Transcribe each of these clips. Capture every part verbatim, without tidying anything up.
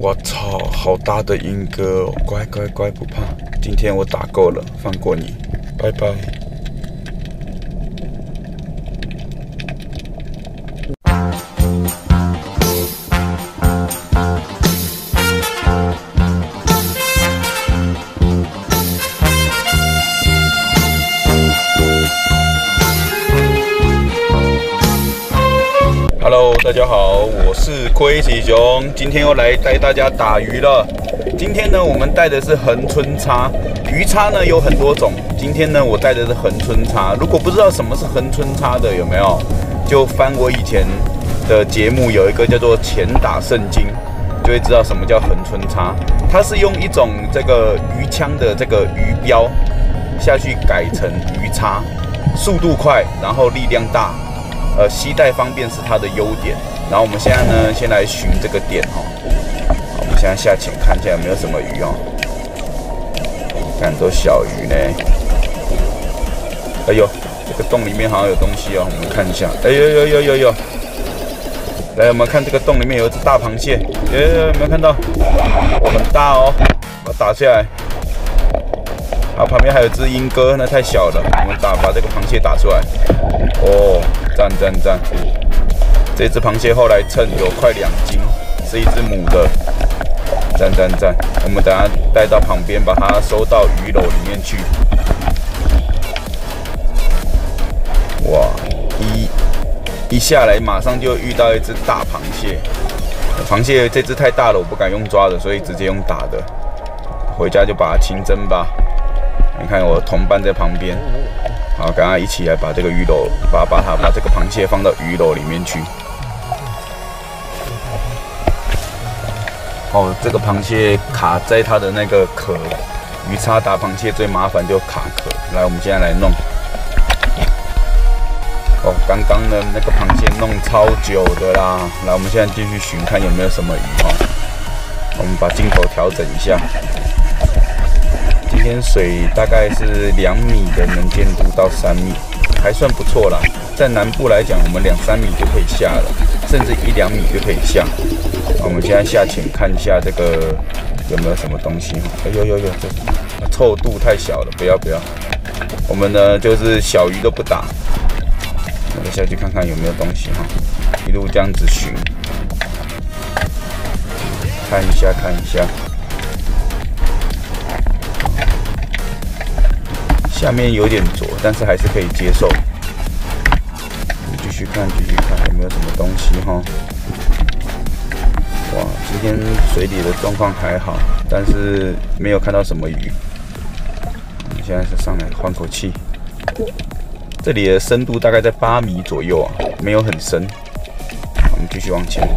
我操，好大的鹰哥哦！乖乖乖，不怕。今天我打够了，放过你，拜拜。Hello， 大家好，我是龟喜熊，今天又来带大家打鱼了。今天呢，我们带的是恒春叉，鱼叉呢有很多种。今天呢，我带的是恒春叉。如果不知道什么是恒春叉的，有没有？就翻我以前的节目，有一个叫做《钱打圣经》，就会知道什么叫恒春叉。它是用一种这个鱼枪的这个鱼标下去改成鱼叉，速度快，然后力量大。呃，携带方便是它的优点。然后我们现在呢，先来寻这个点哈。好，我们现在下潜看一下有没有什么鱼哦。看都小鱼呢。哎呦，这个洞里面好像有东西哦，我们看一下。哎呦呦呦呦呦！来，我们看这个洞里面有一只大螃蟹。哎，有没有看到？哦，很大哦，把它打下来。好，旁边还有只鹰哥，那太小了，我们打把这个螃蟹打出来。哦。赞赞赞！这只螃蟹后来称有快两斤，是一只母的。赞赞赞！我们等下带到旁边，把它收到鱼篓里面去。哇！一一下来，马上就遇到一只大螃蟹。螃蟹这只太大了，我不敢用抓的，所以直接用打的。回家就把它清蒸吧。你看我同伴在旁边。好，赶快一起来把这个鱼篓，把把它把这个螃蟹放到鱼篓里面去。哦，这个螃蟹卡在它的那个壳，鱼叉打螃蟹最麻烦就卡壳。来，我们现在来弄。哦，刚刚呢那个螃蟹弄超久的啦。来，我们现在继续寻看有没有什么鱼哦。我们把镜头调整一下。今天水大概是两米的能见度到三米，还算不错啦。在南部来讲，我们两三米就可以下了，甚至一两米就可以下。我们现在下潜看一下这个有没有什么东西。哎呦呦呦，这臭度太小了，不要不要。我们呢就是小鱼都不打，那个下去看看有没有东西哈。一路这样子寻，看一下看一下。下面有点浊，但是还是可以接受。继续看，继续看有没有什么东西哈。哇，今天水里的状况还好，但是没有看到什么鱼。我们现在是上来换口气。这里的深度大概在八米左右啊，没有很深。我们继续往前。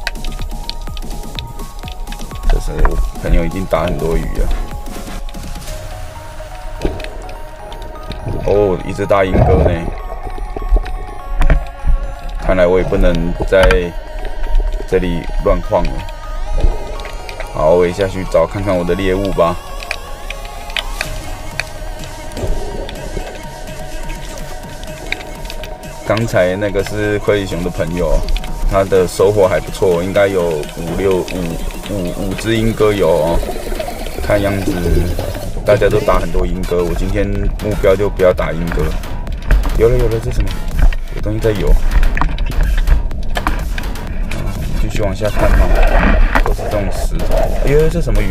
这时候朋友已经打很多鱼了。哦，一只大鹰哥呢，看来我也不能在这里乱晃了。好，我也下去找看看我的猎物吧。刚才那个是灰熊的朋友，他的收获还不错，应该有五六五五五只鹰哥有哦，看样子。大家都打很多鹰哥，我今天目标就不要打鹰哥。有了有了，这是什么？有东西在游。啊，继续往下看哈，都是这种石头。哎呦，这什么鱼？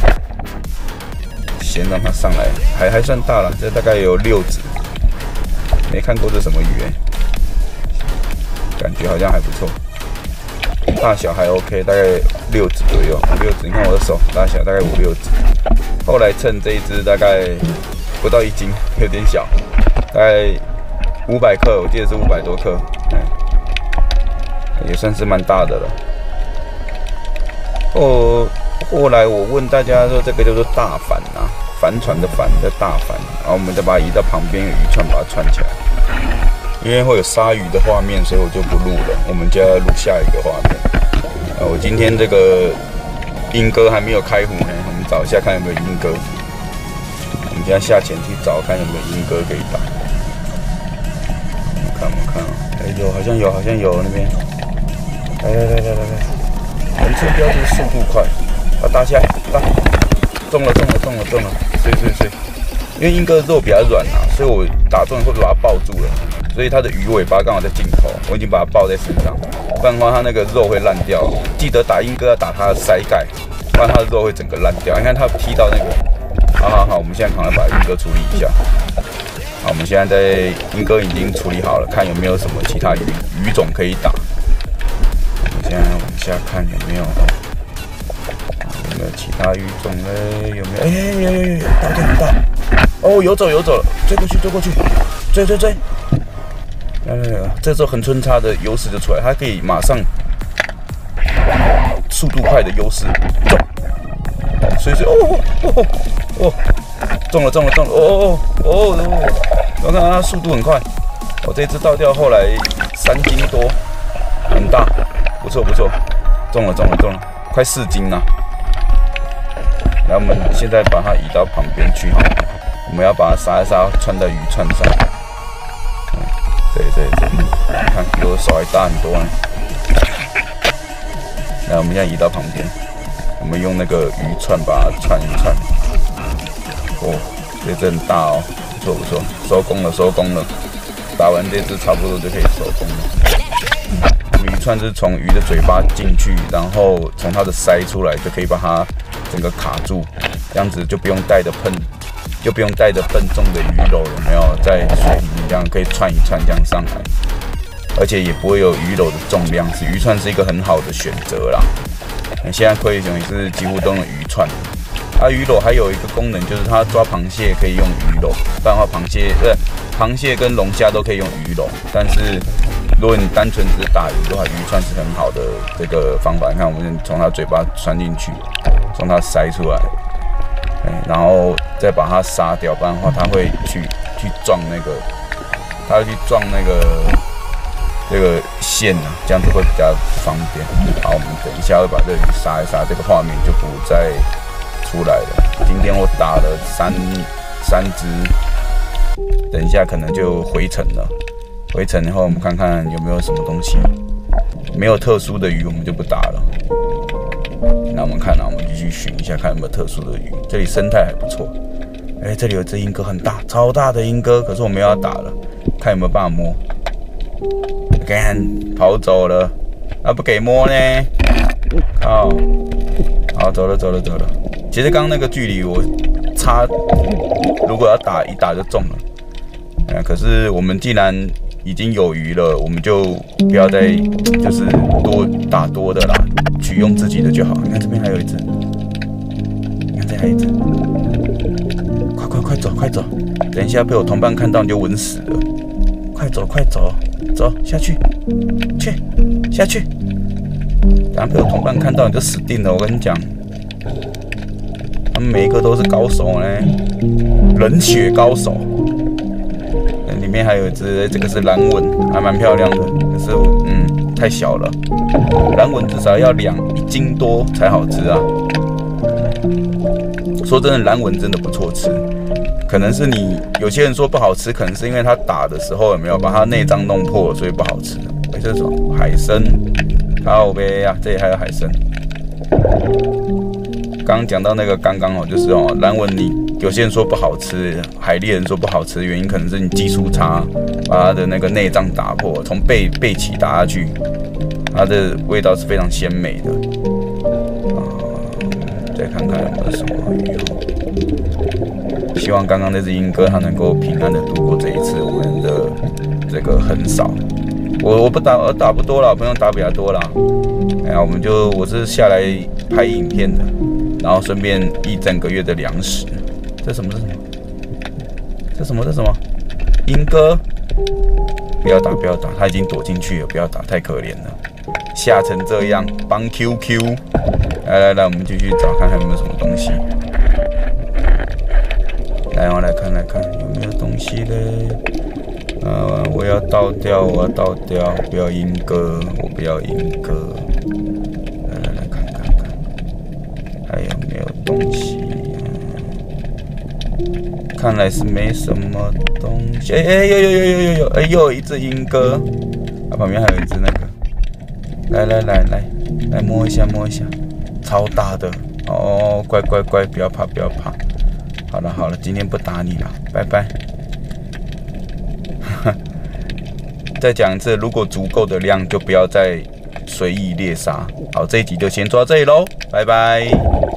先让它上来，还还算大了，这大概有六只。没看过这什么鱼哎、欸，感觉好像还不错，大小还 OK， 大概六只左右，五六只。你看我的手大小大概五六只。后来称这一只大概不到一斤，有点小，大概五百克，我记得是五百多克，嗯，也算是蛮大的了。后后来我问大家说，这个叫做大帆啊，帆船的帆叫大帆，然后我们再把它移到旁边，有渔船把它串起来。因为会有鲨鱼的画面，所以我就不录了，我们就要录下一个画面。啊，我今天这个鹰哥还没有开湖呢。找一下看有没有鹰哥，我们现在下潜去找看有没有鹰哥可以打。我们看，我们看啊，哎、欸，有，好像有，好像有那边。来来来来来来，横侧标就是速度快， 把它打起来，打，中了，中了，中了，中了，碎碎碎。因为鹰哥的肉比较软啊，所以我打中会把它抱住了，所以它的鱼尾巴刚好在镜头，我已经把它抱在身上，不然的话它那个肉会烂掉。记得打鹰哥要打它的腮盖，不然它的肉会整个烂掉。你看它踢到那个，好好好，我们现在赶快把鹰哥处理一下。好，我们现在在鹰哥已经处理好了，看有没有什么其他鱼鱼种可以打。我们现在往下看有没有。有没有其他鱼种嘞？有没有？哎、欸，有有有有，到点到！哦，游走游走了，追过去追过去，追追追！来来来，这时候横春叉的优势就出来，它可以马上速度快的优势中，所以说哦哦哦，中了中了中了，哦哦哦哦！我看它速度很快，我这只倒钓后来三斤多，很大，不错不错，中了中了中了，快四斤了。来，我们现在把它移到旁边去哈，我们要把它杀一杀，穿在鱼串上。对对对，看比我手还大很多呢。来，我们现在移到旁边，我们用那个鱼串把它串一串。哦，这只很大哦，不错不错，收工了收工了，打完这只差不多就可以收工了。鱼串是从鱼的嘴巴进去，然后从它的鳃出来，就可以把它整个卡住，这样子就不用带着笨，就不用带着笨重的鱼篓，有没有？在水里面这样可以串一串这样上来，而且也不会有鱼篓的重量，是鱼串是一个很好的选择啦。现在龟熊也是几乎都用鱼串，它鱼篓还有一个功能，就是它抓螃蟹可以用鱼篓，不然的话螃蟹呃螃蟹跟龙虾都可以用鱼篓，但是如果你单纯只是打鱼的话，鱼串是很好的这个方法。你看，我们从它嘴巴穿进去，从它鳃出来，然后再把它杀掉，不然的话它会去去撞那个，它会去撞那个这个线啊，这样子会比较方便。好，我们等一下会把这鱼杀一杀，这个画面就不再出来了。今天我打了三三只，等一下可能就回程了。回程以后，我们看看有没有什么东西。没有特殊的鱼，我们就不打了。那我们看啊，我们继续寻一下，看有没有特殊的鱼。这里生态还不错。哎、欸，这里有只鹰哥，很大，超大的鹰哥，可是我们要打了，看有没有办法摸。看，跑走了，啊不给摸呢？靠！好，走了走了走了。其实刚刚那个距离我差，如果要打一打就中了。嗯，可是我们既然已经有鱼了，我们就不要再就是多打多的啦，取用自己的就好。你看这边还有一只，你看这还有一只，快快快走快走，等一下被我同伴看到你就稳死了。快走快走走下去，去下去，等下被我同伴看到你就死定了。我跟你讲，他们每一个都是高手呢，冷血高手。里面还有一只，这个是蓝纹，还蛮漂亮的。可是，嗯，太小了。蓝纹至少要两一斤多才好吃啊。说真的，蓝纹真的不错吃。可能是你有些人说不好吃，可能是因为它打的时候有没有把它内脏弄破，所以不好吃。哎，这是什么？海参。靠北呀，这里还有海参。刚刚讲到那个刚刚好，就是哦，蓝纹你。有些人说不好吃，海猎人说不好吃，原因可能是你技术差，把它的那个内脏打破，从背背鳍打下去，它的味道是非常鲜美的。啊，再看看有没有什么鱼哦。希望刚刚那只鹰哥它能够平安的度过这一次我们的这个横扫。我我不打，我打不多了，不用打比较多啦。哎呀，我们就我是下来拍影片的，然后顺便一整个月的粮食。这什么？这什么？这什么？这什么？鹰哥，不要打，不要打，他已经躲进去了，不要打，太可怜了，吓成这样，帮 Q Q。来来来，我们继续找，看看有没有什么东西。来，我来看来看有没有东西嘞。呃，我要倒掉，我要倒掉，不要鹰哥，我不要鹰哥。来来来看看看，还有没有东西？看来是没什么东西。哎、欸、哎，有有有有有有，哎、欸，又有一只鹰哥，啊，旁边还有一只那个。来来来来来摸一下摸一下，超大的， 哦，乖乖乖，不要怕，不要怕。好了好了，今天不打你了，拜拜。再讲一次，如果足够的量，就不要再随意猎杀。好，这一集就先做到这里喽，拜拜。